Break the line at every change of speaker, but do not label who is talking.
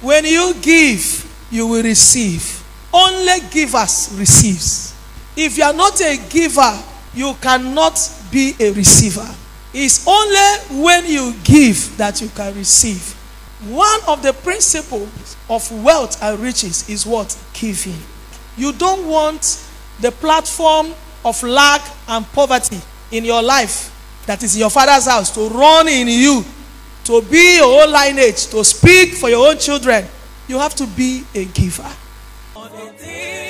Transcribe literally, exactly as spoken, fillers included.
When you give, you will receive. Only givers receives. If you are not a giver, you cannot be a receiver. It's only when you give that you can receive. One of the principles of wealth and riches is what? Giving. You don't want the platform of lack and poverty in your life that is in your father's house to run in you, to be your own lineage, to speak for your own children. You have to be a giver.